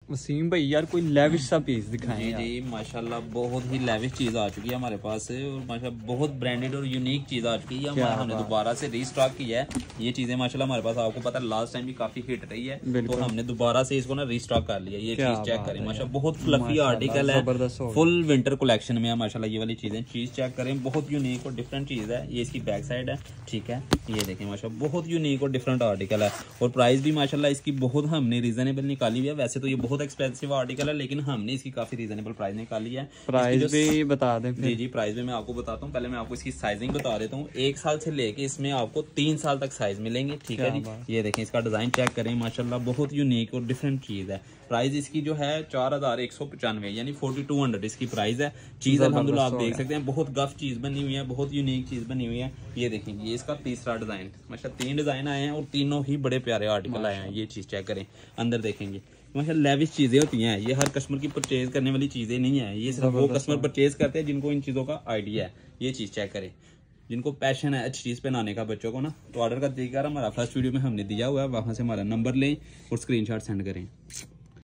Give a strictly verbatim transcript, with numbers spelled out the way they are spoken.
वसीम भाई यार कोई लेविश सा पीस दिखाएं जी जी माशाल्लाह बहुत ही लेविश चीज़ आ चुकी है हमारे पास और माशाल्लाह बहुत ब्रांडेड और यूनिक चीज़ आ चुकी है। हमारे हमने दोबारा से रीस्टॉक किया है ये चीज़ें माशाल्लाह हमारे पास। आपको पता है लास्ट टाइम भी काफी हिट रही है तो हमने दोबारा से इसको ना रीस्टॉक कर लिया। ये चीज़ चेक करें माशाल्लाह बहुत फ्लफी आर्टिकल है, फुल विंटर कलेक्शन में है माशाल्लाह। ये वाली चीज़ें चीज़ चेक करें बहुत यूनिक और डिफरेंट चीज़ है। ये इसकी बैक साइड है, ठीक है। ये देखें माशाल्लाह बहुत यूनिक और डिफरेंट आर्टिकल है और प्राइस भी माशाल्लाह इसकी बहुत हमने रीजनेबल निकाली हुई है। वैसे तो ये बहुत एक्सपेंसिव आर्टिकल है लेकिन हमने इसकी काफी रीजनेबल प्राइस निकाली है। प्राइस भी बता दें जी जी प्राइस भी मैं आपको बताता हूँ। पहले मैं आपको इसकी साइजिंग बता देता हूँ। एक साल से लेके इसमें आपको तीन साल तक साइज मिलेंगे, ठीक है जी। ये देखें इसका डिजाइन चेक करें माशाल्लाह बहुत यूनिक और डिफरेंट चीज है। प्राइस इसकी जो है चार हजार एक सौ पचानवे यानी फोर्टी टू हंड्रेड इसकी प्राइस है। चीज अल्हम्दुलिल्लाह आप देख सकते हैं बहुत गफ चीज बनी हुई है, बहुत यूनिक चीज बनी हुई है। ये देखेंगे ये इसका तीसरा डिजाइन माशाल्लाह तीन डिजाइन आए हैं और तीनों ही बड़े प्यारे आर्टिकल आए हैं। ये चीज चेक करें अंदर देखेंगे माशाल्लाह लेविश चीजें होती हैं। ये हर कस्टमर की परचेज करने वाली चीजें नहीं है, ये सिर्फ वो कस्टमर परचेज करते हैं जिनको इन चीजों का आइडिया है। ये चीज चेक करें जिनको पैशन है अच्छी चीज पहनाने का बच्चों को ना, तो ऑर्डर का तरीका हमारा फर्स्ट वीडियो में हमने दिया हुआ है, वहां से हमारा नंबर लें और स्क्रीनशॉट सेंड करें।